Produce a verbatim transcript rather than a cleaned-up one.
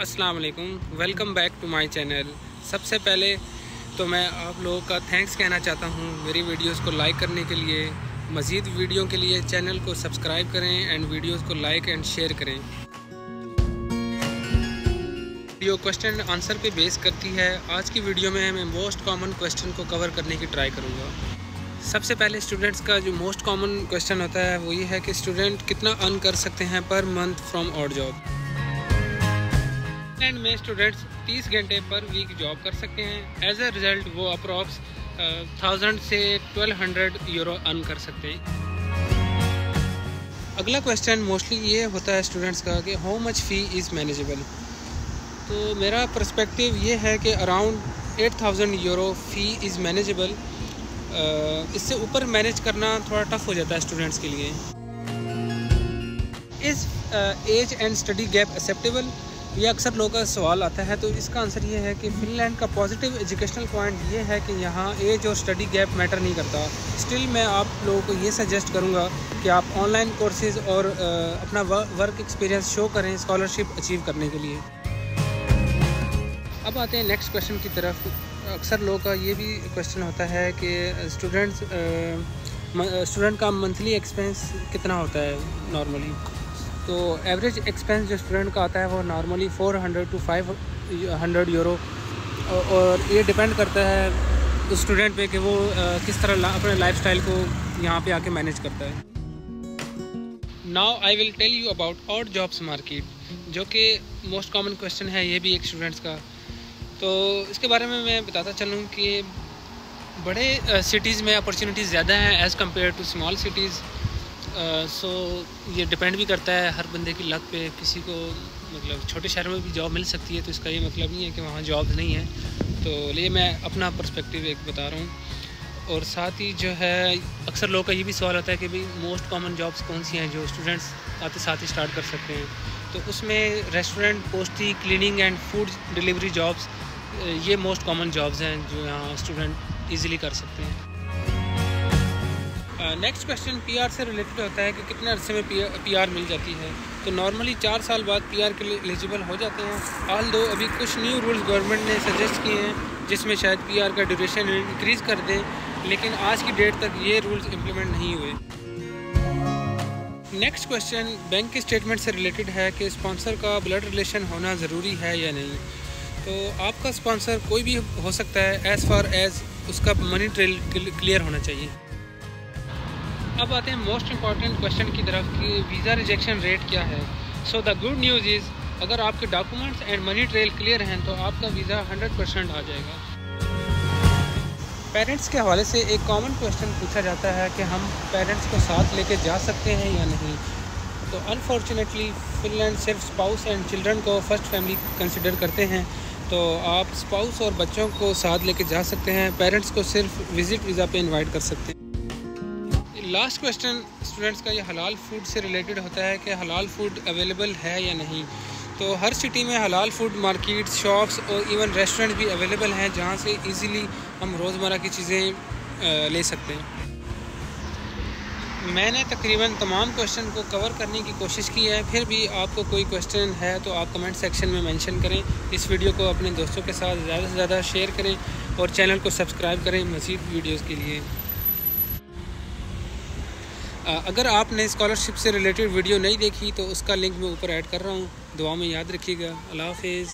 अस्सलाम वालेकुम, welcome back to my channel. सबसे पहले तो मैं आप लोगों का थैंक्स कहना चाहता हूँ मेरी वीडियोस को लाइक करने के लिए। मज़ीद वीडियो के लिए चैनल को सब्सक्राइब करें एंड वीडियोस को लाइक एंड शेयर करें। वीडियो क्वेश्चन आंसर पे बेस करती है। आज की वीडियो में मैं मोस्ट कॉमन क्वेश्चन को कवर करने की ट्राई करूँगा। सबसे पहले स्टूडेंट्स का जो मोस्ट कॉमन क्वेश्चन होता है वो ये है कि स्टूडेंट कितना अर्न कर सकते हैं per month from odd job. And में स्टूडेंट्स तीस घंटे पर वीक जॉब कर सकते हैं। एज अ रिज़ल्ट वो अप्रॉक्स थाउजेंड से ट्वेल्व हंड्रेड यूरो अर्न कर सकते हैं। अगला क्वेश्चन मोस्टली ये होता है स्टूडेंट्स का कि how much fee is manageable. तो मेरा पर्सपेक्टिव ये है कि around eight thousand euro fee is manageable. इससे ऊपर मैनेज करना थोड़ा टफ हो जाता है स्टूडेंट्स के लिए। Is age and study gap acceptable, ये अक्सर लोगों का सवाल आता है। तो इसका आंसर ये है कि फ़िनलैंड का पॉजिटिव एजुकेशनल पॉइंट ये है कि यहाँ एज और स्टडी गैप मैटर नहीं करता। स्टिल मैं आप लोगों को ये सजेस्ट करूँगा कि आप ऑनलाइन कोर्सेज़ और uh, अपना वर्क एक्सपीरियंस शो करें स्कॉलरशिप अचीव करने के लिए। अब आते हैं नेक्स्ट क्वेश्चन की तरफ। अक्सर लोगों का ये भी क्वेश्चन होता है कि स्टूडेंट्स स्टूडेंट का मंथली एक्सपेंस कितना होता है नॉर्मली। तो एवरेज एक्सपेंस जो स्टूडेंट का आता है वो normally four hundred to five hundred euro, और ये डिपेंड करता है उस स्टूडेंट पे कि वो किस तरह अपने लाइफस्टाइल को यहाँ पे आके मैनेज करता है। Now I will tell you about odd jobs market, जो कि मोस्ट कॉमन क्वेश्चन है ये भी एक स्टूडेंट्स का। तो इसके बारे में मैं बताता चलूँ कि बड़े सिटीज़ में अपॉर्चुनिटीज़ ज़्यादा हैं as compare to small cities. So ये डिपेंड भी करता है हर बंदे की लक पे। किसी को मतलब छोटे शहरों में भी जॉब मिल सकती है, तो इसका ये मतलब नहीं है कि वहाँ जॉब नहीं है। तो ये मैं अपना पर्सपेक्टिव एक बता रहा हूँ। और साथ ही जो है अक्सर लोगों का ये भी सवाल आता है कि भाई मोस्ट कॉमन जॉब्स कौन सी हैं जो स्टूडेंट्स आते साथ ही स्टार्ट कर सकते हैं। तो उसमें रेस्टोरेंट, पोस्टी, cleaning and food delivery jobs ये मोस्ट कॉमन जॉब्स हैं जो यहाँ स्टूडेंट ईज़िली कर सकते हैं। नेक्स्ट क्वेश्चन पीआर से रिलेटेड होता है कि कितने अरसे में पीआर मिल जाती है। तो नॉर्मली चार साल बाद पीआर के लिए एलिजिबल हो जाते हैं। ऑल दो अभी कुछ न्यू रूल्स गवर्नमेंट ने सजेस्ट किए हैं जिसमें शायद पीआर का ड्यूरेशन इंक्रीज़ कर दें, लेकिन आज की डेट तक ये रूल्स इम्प्लीमेंट नहीं हुए। नेक्स्ट क्वेश्चन बैंक के स्टेटमेंट से रिलेटेड है कि स्पॉन्सर का ब्लड रिलेशन होना ज़रूरी है या नहीं। तो आपका स्पॉन्सर कोई भी हो सकता है एज़ फार एज़ उसका मनी ट्रेल क्लियर होना चाहिए। अब आते हैं मोस्ट इम्पॉर्टेंट क्वेश्चन की तरफ कि वीज़ा रिजेक्शन रेट क्या है। So the good news is अगर आपके documents and money trail clear हैं तो आपका वीज़ा हंड्रेड परसेंट आ जाएगा। पेरेंट्स के हवाले से एक कॉमन क्वेश्चन पूछा जाता है कि हम पेरेंट्स को साथ लेके जा सकते हैं या नहीं। तो अनफॉर्चुनेटली फ़िनलैंड सिर्फ स्पाउस एंड चिल्ड्रन को फ़र्स्ट फैमिली कंसिडर करते हैं। तो आप स्पाउस और बच्चों को साथ लेके जा सकते हैं, पेरेंट्स को सिर्फ विज़िट वीज़ा पे इनवाइट कर सकते हैं। लास्ट क्वेश्चन स्टूडेंट्स का ये हलाल फूड से रिलेटेड होता है कि हलाल फूड अवेलेबल है या नहीं। तो हर सिटी में हलाल फूड मार्केट्स, शॉप्स और इवन रेस्टोरेंट भी अवेलेबल हैं जहाँ से इजीली हम रोज़मर्रा की चीज़ें ले सकते हैं। मैंने तकरीबन तमाम क्वेश्चन को कवर करने की कोशिश की है। फिर भी आपको कोई क्वेश्चन है तो आप कमेंट सेक्शन में मेंशन करें। इस वीडियो को अपने दोस्तों के साथ ज़्यादा से ज़्यादा शेयर करें और चैनल को सब्सक्राइब करें मज़ीद वीडियोस के लिए। अगर आपने स्कॉलरशिप से रिलेटेड वीडियो नहीं देखी तो उसका लिंक मैं ऊपर ऐड कर रहा हूँ। दुआ में याद रखिएगा। अल्लाह हाफ़िज़।